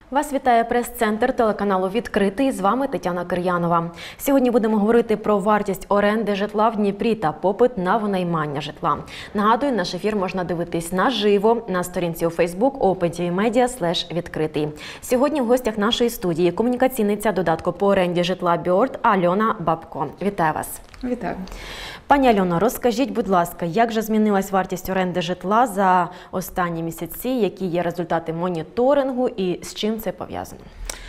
Вас вітає прес-центр телеканалу «Відкритий». З вами Тетяна Кир'янова. Сьогодні будемо говорити про вартість оренди житла в Дніпрі та попит на винаймання житла. Нагадую, наш ефір можна дивитись наживо на сторінці у Facebook optv.media/відкритий. Сьогодні в гостях нашої студії комунікаційниця додатку по оренді житла Бьорд Альона Бабко. Вітаю вас. Вітаю. Пані Альоно, розкажіть, будь ласка, як же змінилась вартість оренди житла за останні місяці, які є результати моніторингу і з чим це пов'язано?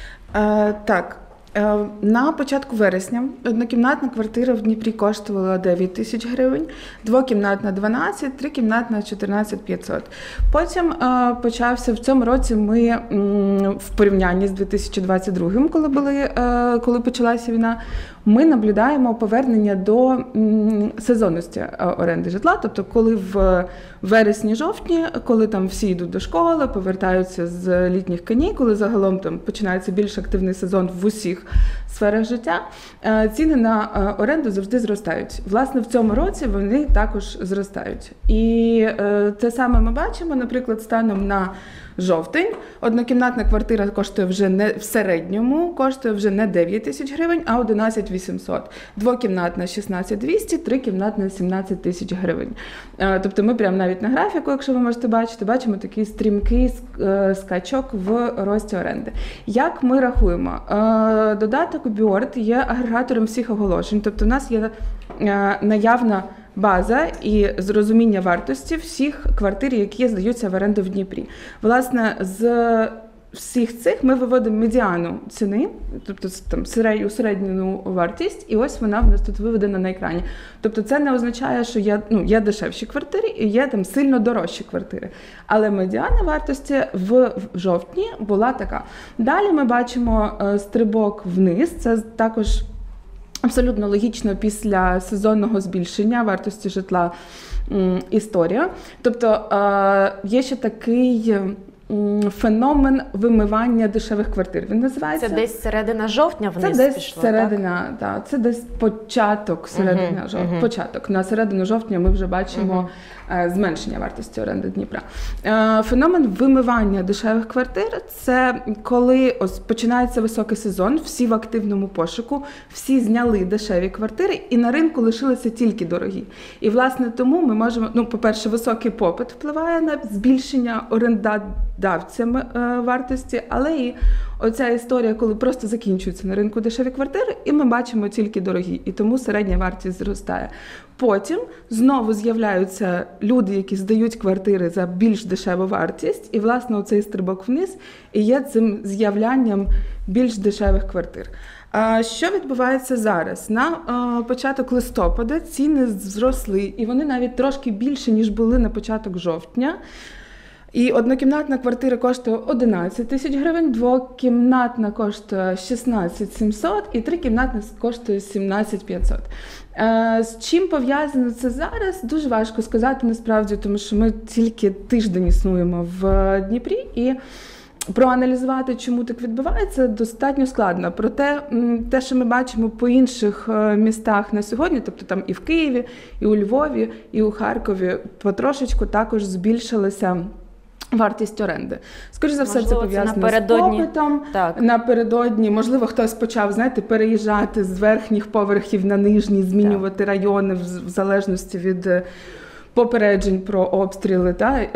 На початку вересня однокімнатна квартира в Дніпрі коштувала 9 тисяч гривень, двокімнатна – 12, трикімнатна – 14 500. Потім почався в цьому році ми в порівнянні з 2022, коли почалася війна, ми наблюдаємо повернення до сезонності оренди житла, тобто коли в вересні-жовтні, коли там всі йдуть до школи, повертаються з літніх канікул, загалом там починається більш активний сезон в усіх сферах життя, ціни на оренду завжди зростають. Власне, в цьому році вони також зростають. І те саме ми бачимо, наприклад, станом на жовтень однокімнатна квартира коштує вже не в середньому, коштує вже не 9 тисяч гривень, а 11 800. Двокімнатна – 16 200, трикімнатна – 17 тисяч гривень. Тобто ми прямо навіть на графіку, якщо ви можете бачити, бачимо такий стрімкий скачок в рості оренди. Як ми рахуємо? Додаток Бьорд є агрегатором всіх оголошень, тобто у нас є наявна база і зрозуміння вартості всіх квартир, які здаються в оренду в Дніпрі. Власне, з всіх цих ми виводимо медіану ціни, тобто там середню вартість, і ось вона в нас тут виведена на екрані. Тобто це не означає, що є дешевші квартири і є там сильно дорожчі квартири. Але медіана вартості в жовтні була така. Далі ми бачимо стрибок вниз, це також абсолютно логічно після сезонного збільшення вартості житла історія. Тобто є ще такий феномен вимивання дешевих квартир. Він називається. Це десь середина жовтня вниз пішло, пішло, середина, так? Це десь початок середини жовтня. Початок. На середину жовтня ми вже бачимо зменшення вартості оренди Дніпра. Феномен вимивання дешевих квартир – це коли ось починається високий сезон, всі в активному пошуку, всі зняли дешеві квартири і на ринку лишилися тільки дорогі. І, власне, тому ми можемо, по-перше, високий попит впливає на збільшення орендодавцями вартості, але і оця історія, коли просто закінчуються на ринку дешеві квартири, і ми бачимо тільки дорогі, і тому середня вартість зростає. Потім знову з'являються люди, які здають квартири за більш дешеву вартість, і, власне, оцей стрибок вниз і є цим з'являнням більш дешевих квартир. Що відбувається зараз? На початок листопада ціни зросли, і вони навіть трошки більше, ніж були на початок жовтня. І однокімнатна квартира коштує 11 тисяч гривень, двокімнатна коштує 16 700 і трикімнатна коштує 17 500. З чим пов'язано це зараз, дуже важко сказати насправді, тому що ми тільки тиждень існуємо в Дніпрі і проаналізувати, чому так відбувається, достатньо складно. Проте, те, що ми бачимо по інших містах на сьогодні, тобто там і в Києві, і у Львові, і у Харкові, потрошечку також збільшилася вартість оренди. Скоріше за все, це пов'язано з попитом. Напередодні, можливо, хтось почав, переїжджати з верхніх поверхів на нижні, змінювати райони в залежності від попереджень про обстріли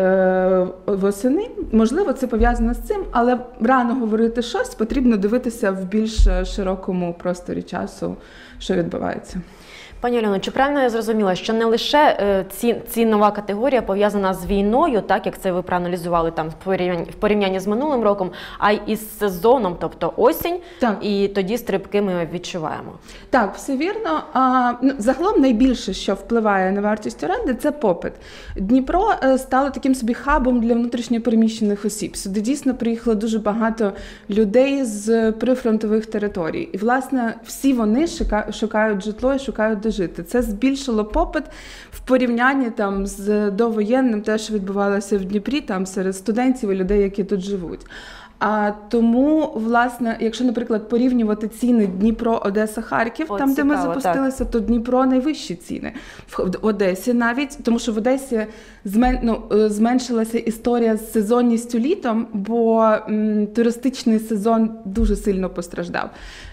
восени. Можливо, це пов'язано з цим, але рано говорити щось, потрібно дивитися в більш широкому просторі часу, що відбувається. Пані Альоно, чи правильно я зрозуміла, що не лише цінова категорія пов'язана з війною, так як це ви проаналізували там в порівнянні з минулим роком, а й із сезоном, тобто осінь, і тоді стрибки ми відчуваємо? Так, все вірно. Загалом найбільше, що впливає на вартість оренди, це попит. Дніпро стало таким собі хабом для внутрішньопереміщених осіб. Сюди дійсно приїхало дуже багато людей з прифронтових територій. І, власне, всі вони шукають житло і шукають де жити. Це збільшило попит в порівнянні там з довоєнним, те, що відбувалося в Дніпрі, там серед студентів і людей, які тут живуть. Тому, власне, якщо, наприклад, порівнювати ціни Дніпро, Одеса, Харків, там, де ми запустилися, то Дніпро найвищі ціни. В Одесі навіть, тому що в Одесі зменшилася історія з сезонністю літом, бо туристичний сезон дуже сильно постраждав.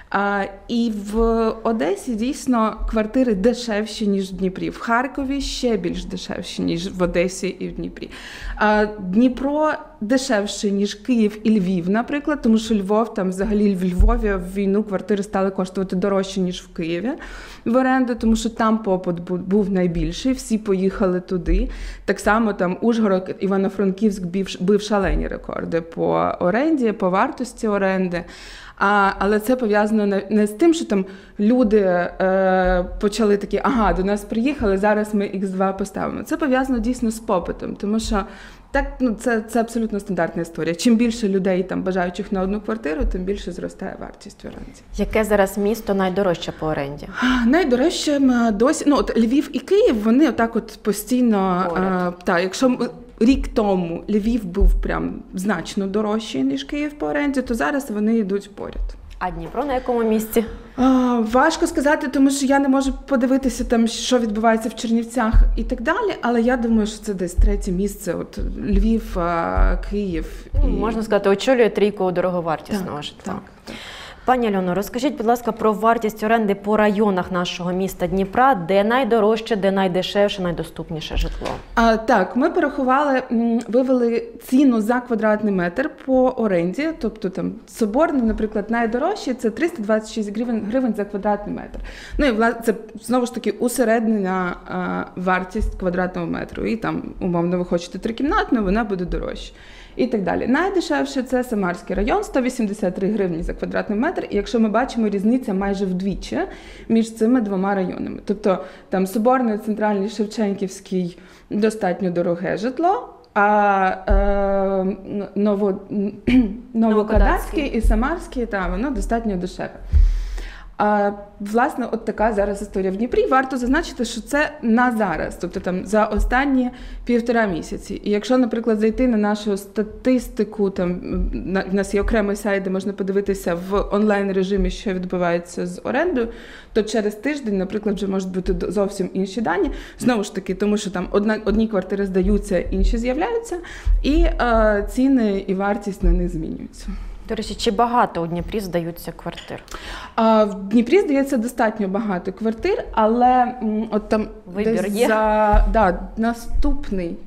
І в Одесі дійсно квартири дешевші, ніж в Дніпрі. В Харкові ще більш дешевші, ніж в Одесі і в Дніпрі. Дніпро дешевше, ніж Київ і Львів, наприклад, тому що Львов, там взагалі в Львові в війну квартири стали коштувати дорожче, ніж в Києві в оренду, тому що там попит був найбільший, всі поїхали туди. Так само там Ужгород, Івано-Франківськ бив шалені рекорди по оренді, по вартості оренди. Але це пов'язано не з тим, що там люди почали такі, ага, до нас приїхали, зараз ми X2 поставимо. Це пов'язано дійсно з попитом, тому що так, це абсолютно стандартна історія. Чим більше людей там бажаючих на одну квартиру, тим більше зростає вартість в оренді. Яке зараз місто найдорожче по оренді? Найдорожче досі, от Львів і Київ, вони отак от постійно, якщо рік тому Львів був прям значно дорожчий, ніж Київ по оренді, то зараз вони йдуть поряд. А Дніпро на якому місці? Важко сказати, тому що я не можу подивитися, там, що відбувається в Чернівцях і так далі, але я думаю, що це десь третє місце, от Львів, Київ. Можна сказати, очолює трійку дороговартісного житла. Так. Пані Альоно, розкажіть, будь ласка, про вартість оренди по районах нашого міста Дніпра, де найдорожче, де найдешевше, найдоступніше житло. Так, ми порахували, вивели ціну за квадратний метр по оренді, тобто там Соборний, наприклад, найдорожче – це 326 гривень за квадратний метр. Ну і власне, це знову ж таки усереднена вартість квадратного метру. І там, умовно, ви хочете трикімнатну, вона буде дорожча. І так далі. Найдешевше – це Самарський район, 183 гривні за квадратний метр. І якщо ми бачимо, різниця майже вдвічі між цими двома районами. Тобто там Соборний, Центральний, Шевченківський – достатньо дороге житло, а Новокадацький і Самарський – воно достатньо дешеве. Власне, от така зараз історія в Дніпрі. Варто зазначити, що це на зараз, тобто там за останні 1,5 місяці. І якщо, наприклад, зайти на нашу статистику, там в нас є окремий сайт, де можна подивитися в онлайн-режимі, що відбувається з орендою, то через тиждень, наприклад, вже можуть бути зовсім інші дані. Знову ж таки, тому що там одні квартири здаються, інші з'являються, і ціни і вартість на них змінюються. До речі, чи багато у Дніпрі здаються квартир? В Дніпрі здається достатньо багато квартир, але от там вибір десь є? Наступний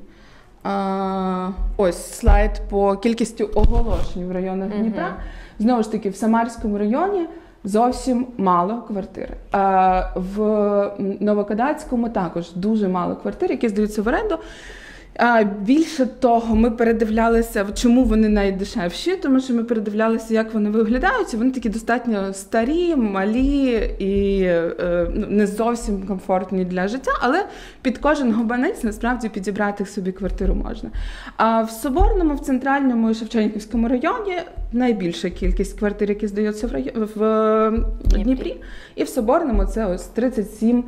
ось слайд по кількістю оголошень в районах Дніпра. Знову ж таки, в Самарському районі зовсім мало квартир. В Новокадацькому також дуже мало квартир, які здаються в оренду. Більше того, ми передивлялися, чому вони найдешевші, тому що ми передивлялися, як вони виглядають. Вони такі достатньо старі, малі і не зовсім комфортні для життя, але під кожен габанець насправді підібрати собі квартиру можна. А в Соборному, в Центральному і Шевченківському районі найбільша кількість квартир, які здаються в Дніпрі. І в Соборному це ось 37%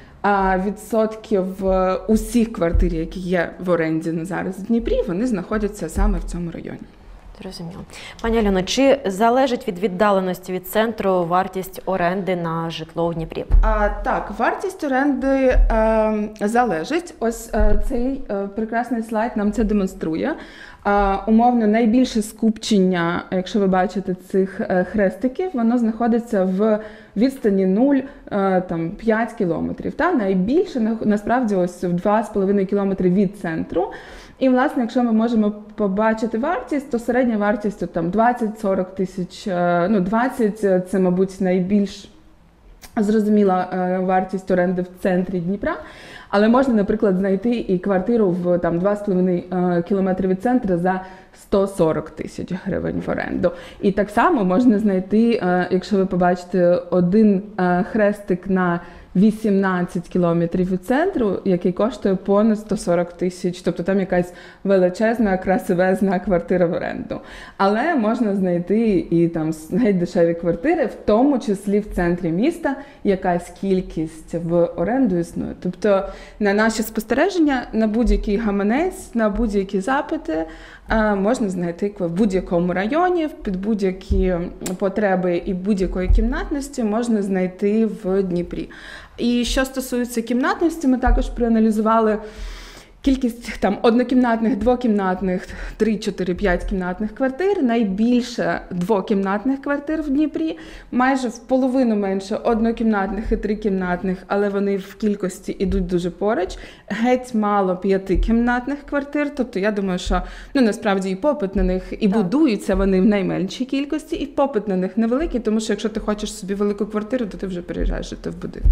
усіх квартир, які є в оренді на зараз в Дніпрі, вони знаходяться саме в цьому районі. Зрозуміло. Пані Альоно, чи залежить від віддаленості від центру вартість оренди на житло у Дніпрі? Так, вартість оренди залежить. Ось цей прекрасний слайд нам це демонструє. Умовно, найбільше скупчення, якщо ви бачите цих хрестиків, воно знаходиться в відстані 0-5 кілометрів. Найбільше, насправді, ось в 2,5 кілометри від центру. І, власне, якщо ми можемо побачити вартість, то середня вартість там 20-40 тисяч. 20 – це, мабуть, найбільш зрозуміла вартість оренди в центрі Дніпра. Але можна, наприклад, знайти і квартиру в 2,5 кілометри від центру за 140 тисяч гривень в оренду. І так само можна знайти, якщо ви побачите один хрестик на 18 кілометрів від центру, який коштує понад 140 тисяч. Тобто там якась величезна, красивезна квартира в оренду. Але можна знайти і там геть дешеві квартири, в тому числі в центрі міста, якась кількість в оренду існує. Тобто на наші спостереження, на будь-який гаманець, на будь-які запити можна знайти в будь-якому районі, під будь-які потреби і будь-якої кімнатності можна знайти в Дніпрі. І що стосується кімнатності, ми також проаналізували кількість там однокімнатних, двокімнатних, 3, 4, 5 кімнатних квартир, найбільше двокімнатних квартир в Дніпрі, майже в половину менше однокімнатних і трикімнатних, але вони в кількості йдуть дуже поруч, геть мало 5-кімнатних квартир, тобто я думаю, що насправді і попит на них, і будуються вони в найменшій кількості, і попит на них невеликий, тому що якщо ти хочеш собі велику квартиру, то ти вже переїжджаєш жити в будинок.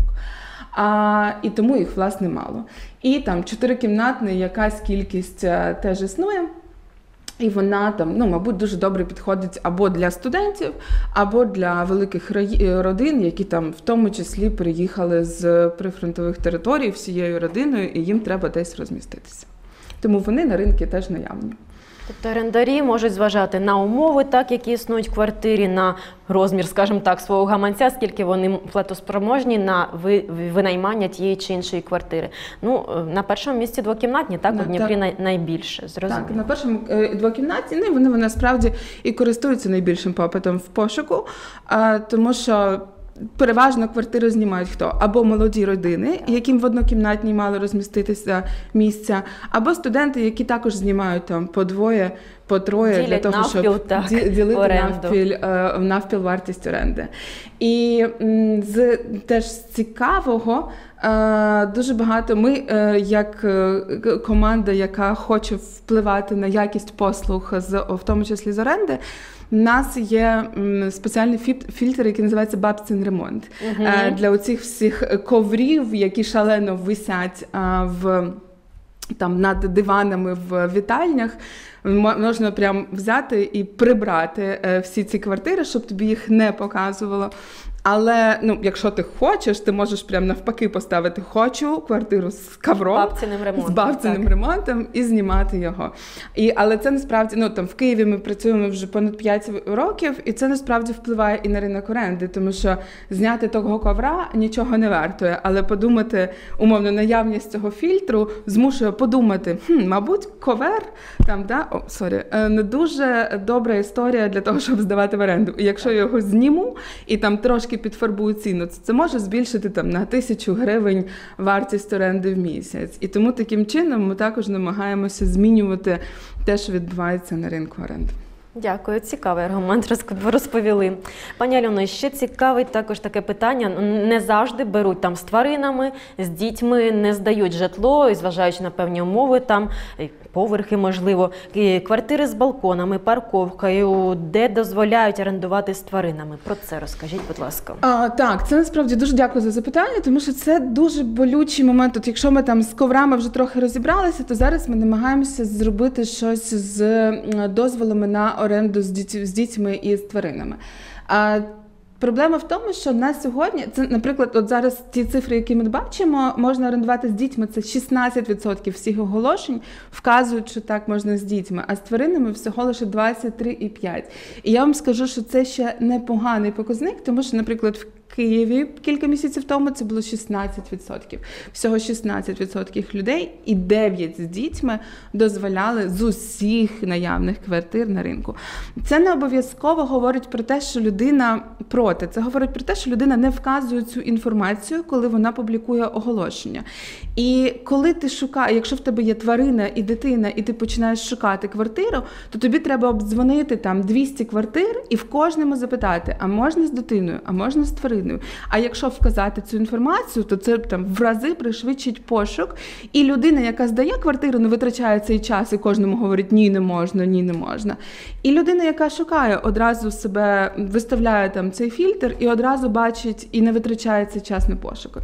І тому їх, власне, мало. І там 4-кімнатний якась кількість теж існує. І вона там, мабуть, дуже добре підходить або для студентів, або для великих родин, які там в тому числі приїхали з прифронтових територій всією родиною, і їм треба десь розміститися. Тому вони на ринку теж наявні. Тобто орендарі можуть зважати на умови, так, які існують в квартирі, на розмір, скажімо так, свого гаманця, скільки вони платоспроможні на винаймання тієї чи іншої квартири. На першому місці двокімнатні, так, у Дніпрі найбільше, зрозуміло. Так, на першому двокімнатні, вони насправді і користуються найбільшим попитом в пошуку, тому що переважно квартири знімають хто? Або молоді родини, яким в однокімнатній мало розміститися місця, або студенти, які також знімають там по двоє, по троє, ділять для того, навпіл, щоб ділити навпіл вартість оренди. І теж з цікавого, дуже багато ми, як команда, яка хоче впливати на якість послуг, в тому числі з оренди, у нас є спеціальний фільтр, який називається «Бабцин ремонт». Для оцих всіх коврів, які шалено висять над диванами в вітальнях, можна прям взяти і прибрати всі ці квартири, щоб тобі їх не показувало. Але, якщо ти хочеш, ти можеш прям навпаки поставити «хочу квартиру з ковром», з бабциним ремонтом і знімати його. Але це насправді, в Києві ми працюємо вже понад 5 років, і це насправді впливає і на ринок оренди, тому що зняти того ковра нічого не вартує, але подумати, умовно, наявність цього фільтру змушує подумати, мабуть, ковер, не дуже добра історія для того, щоб здавати в оренду. І якщо я його зніму, і там трошки підфарбую ціну, це може збільшити на 1000 гривень вартість оренди в місяць. І тому таким чином ми також намагаємося змінювати те, що відбувається на ринку оренди. Дякую, цікавий аргумент розповіли. Пані Альоно, ще цікавить також таке питання. Не завжди беруть там з тваринами, з дітьми, не здають житло, і зважаючи на певні умови, там поверхи, можливо, квартири з балконами, парковкою, де дозволяють орендувати з тваринами. Про це розкажіть, будь ласка. Так, це насправді дуже дякую за запитання, тому що це дуже болючий момент. От якщо ми там з коврами вже трохи розібралися, то зараз ми намагаємося зробити щось з дозволами на оренду з дітьми і з тваринами. Проблема в тому, що на сьогодні, це, наприклад, от зараз ті цифри, які ми бачимо, можна орендувати з дітьми, це 16% всіх оголошень вказують, що так можна з дітьми, а з тваринами всього лише 23,5%. І я вам скажу, що це ще непоганий показник, тому що, наприклад, в Києві кілька місяців тому це було 16%. Всього 16% людей і 9 з дітьми дозволяли з усіх наявних квартир на ринку. Це не обов'язково говорить про те, що людина проти. Це говорить про те, що людина не вказує цю інформацію, коли вона публікує оголошення. І коли ти шукаєш, якщо в тебе є тварина і дитина, і ти починаєш шукати квартиру, то тобі треба обдзвонити там 200 квартир і в кожному запитати, а можна з дитиною, а можна з твариною. А якщо вказати цю інформацію, то це там в рази пришвидшить пошук. І людина, яка здає квартиру, не витрачає цей час і кожному говорить ні, не можна, ні, не можна. І людина, яка шукає, одразу себе виставляє там цей фільтр і одразу бачить і не витрачає цей час на пошуку.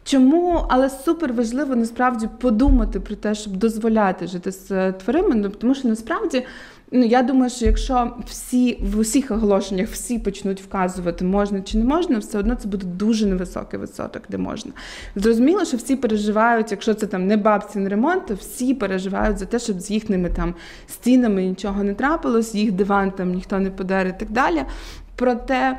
Чому? Але супер важливо насправді подумати про те, щоб дозволяти жити з тваринами, тому що насправді, я думаю, що якщо в усіх оголошеннях всі почнуть вказувати, можна чи не можна, все одно це буде дуже невисокий відсоток, де можна. Зрозуміло, що всі переживають, якщо це там не бабцін ремонт, то всі переживають за те, щоб з їхніми там стінами нічого не трапилось, їх диван там ніхто не подер і так далі. Проте,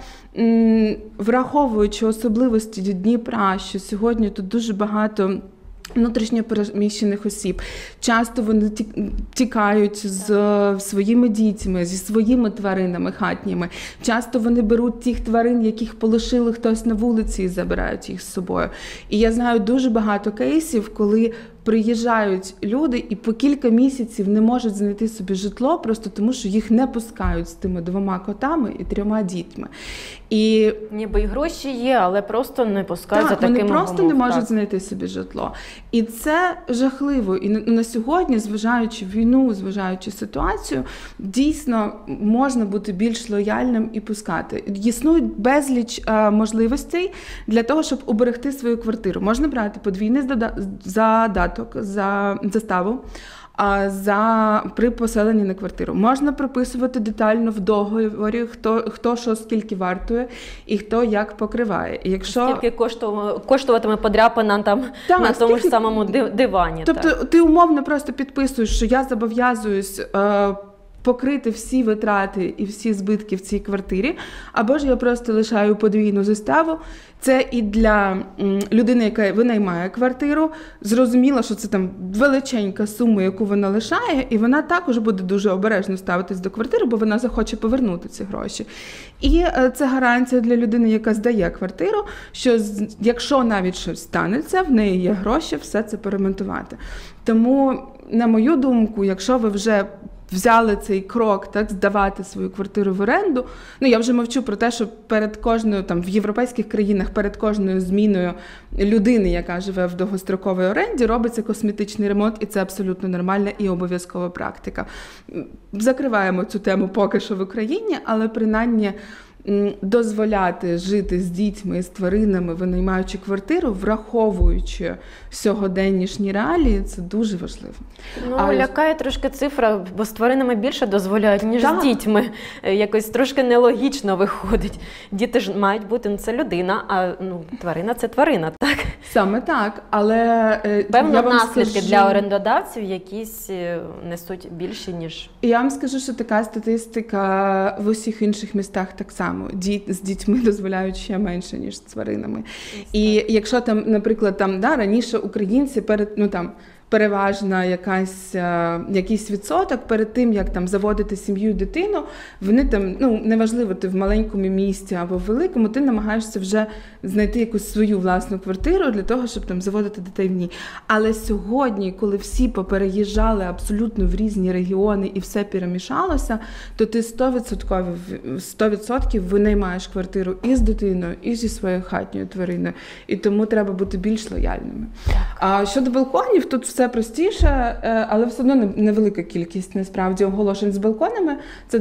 враховуючи особливості Дніпра, що сьогодні тут дуже багато внутрішньо переміщених осіб, часто вони тікають з своїми дітьми, зі своїми тваринами хатніми, часто вони беруть тих тварин, яких полишили хтось на вулиці і забирають їх з собою. І я знаю дуже багато кейсів, коли приїжджають люди і по кілька місяців не можуть знайти собі житло, просто тому, що їх не пускають з тими 2 котами і 3 дітьми. І ніби і гроші є, але просто не пускають за такими умовами. Вони просто не можуть знайти собі житло. І це жахливо. І на сьогодні, зважаючи війну, зважаючи ситуацію, дійсно можна бути більш лояльним і пускати. Існують безліч можливостей для того, щоб уберегти свою квартиру. Можна брати подвійний задаток, заставу при поселенні на квартиру. Можна прописувати детально в договорі, хто що скільки вартує і хто як покриває. І скільки коштуватиме подряпина там на тому ж самому дивані. Тобто ти умовно просто підписуєш, що я зобов'язуюсь покрити всі витрати і всі збитки в цій квартирі, або ж я просто лишаю подвійну заставу. Це і для людини, яка винаймає квартиру, зрозуміло, що це там величенька сума, яку вона лишає, і вона також буде дуже обережно ставитись до квартири, бо вона захоче повернути ці гроші. І це гарантія для людини, яка здає квартиру, що якщо навіть щось станеться, в неї є гроші все це поремонтувати. Тому, на мою думку, якщо ви вже взяли цей крок, так, здавати свою квартиру в оренду. Я вже мовчу про те, що перед кожною, там, в європейських країнах, перед кожною зміною людини, яка живе в довгостроковій оренді, робиться косметичний ремонт, і це абсолютно нормальна і обов'язкова практика. Закриваємо цю тему поки що в Україні, але принаймні дозволяти жити з дітьми і з тваринами, винаймаючи квартиру, враховуючи сьогоденнішні реалії, це дуже важливо. Лякає трошки цифра, бо з тваринами більше дозволяють, ніж з дітьми. Якось трошки нелогічно виходить. Діти ж мають бути, це людина, а тварина – це тварина, так? Саме так, але певно, наслідки для орендодавців якісь несуть більше, ніж... Я вам скажу, що така статистика в усіх інших містах так само. З дітьми дозволяють ще менше, ніж з тваринами. І якщо там, наприклад, раніше українці переважна якийсь відсоток перед тим, як там заводити сім'ю і дитину, вони там, неважливо, ти в маленькому місті або в великому, ти намагаєшся вже знайти якусь свою власну квартиру для того, щоб там заводити дітей в ній. Але сьогодні, коли всі попереїжджали абсолютно в різні регіони і все перемішалося, то ти 100% винаймаєш квартиру і з дитиною, і зі своєю хатньою твариною. І тому треба бути більш лояльними. А щодо балконів, тут все простіше, але все одно невелика кількість, насправді, оголошень з балконами. Це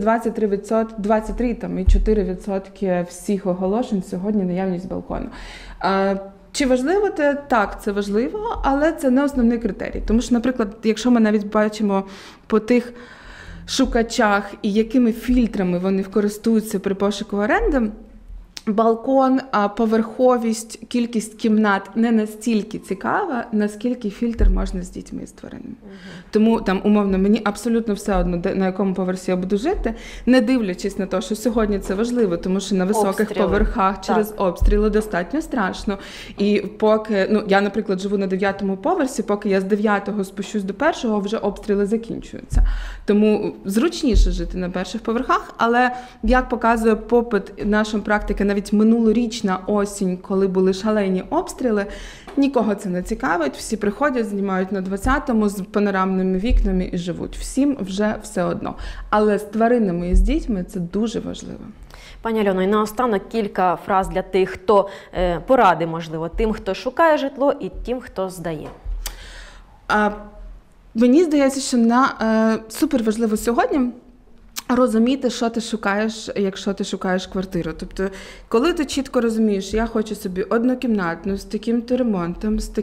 23,4% всіх оголошень сьогодні наявність балкону. Чи важливо це? Так, це важливо, але це не основний критерій. Тому що, наприклад, якщо ми навіть бачимо по тих шукачах і якими фільтрами вони користуються при пошуку оренди, балкон, поверховість, кількість кімнат не настільки цікава, наскільки фільтр можна з дітьми і з тваринами. Тому, умовно, мені абсолютно все одно, на якому поверсі я буду жити, не дивлячись на те, що сьогодні це важливо, тому що на високих поверхах через обстріли достатньо страшно. І поки, я, наприклад, живу на 9-му поверсі, поки я з 9-го спущусь до 1-го, вже обстріли закінчуються. Тому зручніше жити на перших поверхах, але, як показує попит нашої практики, навіть минулорічна осінь, коли були шалені обстріли, нікого це не цікавить, всі приходять, знімають на 20-му з панорамними вікнами і живуть. Всім вже все одно. Але з тваринами і з дітьми це дуже важливо. Пані Альоно, і наостанок кілька фраз для тих, хто поради, можливо, тим, хто шукає житло і тим, хто здає. Мені здається, що супер важливо сьогодні розуміти, що ти шукаєш, якщо ти шукаєш квартиру. Тобто, коли ти чітко розумієш, я хочу собі однокімнатну, з таким-то ремонтом, з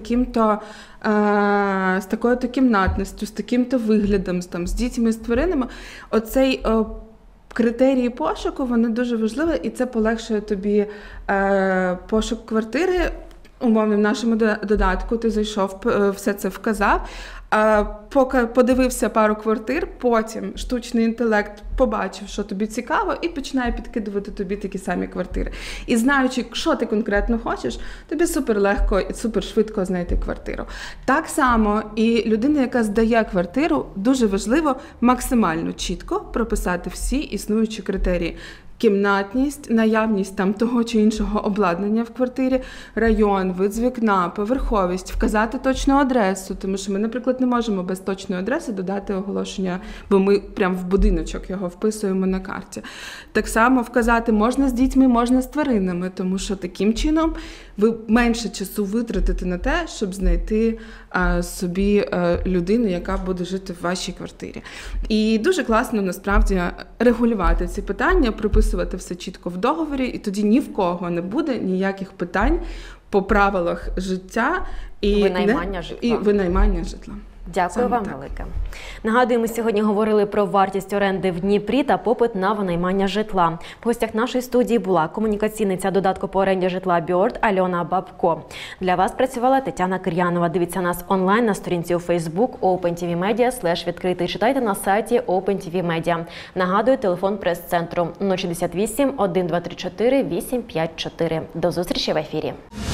такою-то кімнатністю, з таким-то виглядом, з дітьми, з тваринами, оцей критерії пошуку, вони дуже важливі, і це полегшує тобі пошук квартири. Умовно, в нашому додатку ти зайшов, все це вказав, поки подивився пару квартир, потім штучний інтелект побачив, що тобі цікаво, і починає підкидувати тобі такі самі квартири. І знаючи, що ти конкретно хочеш, тобі супер легко і супер швидко знайти квартиру. Так само і людина, яка здає квартиру, дуже важливо максимально чітко прописати всі існуючі критерії. Кімнатність, наявність там того чи іншого обладнання в квартирі, район, вид з вікна, поверховість, вказати точну адресу, тому що ми, наприклад, не можемо без точної адреси додати оголошення, бо ми прямо в будиночок його вписуємо на карті. Так само вказати можна з дітьми, можна з тваринами, тому що таким чином ви менше часу витратите на те, щоб знайти собі людину, яка буде жити в вашій квартирі. І дуже класно, насправді, регулювати ці питання, прописувати все чітко в договорі, і тоді ні в кого не буде ніяких питань по правилах життя і винаймання житла. Дякую вам велике. Нагадую, ми сьогодні говорили про вартість оренди в Дніпрі та попит на винаймання житла. В гостях нашої студії була комунікаційниця додатку по оренді житла Бьорд Альона Бабко. Для вас працювала Тетяна Кир'янова. Дивіться нас онлайн на сторінці у Facebook opentvmedia/відкритий. Читайте на сайті OpenTV Media. Нагадую, телефон прес-центру 068 1234 854. До зустрічі в ефірі.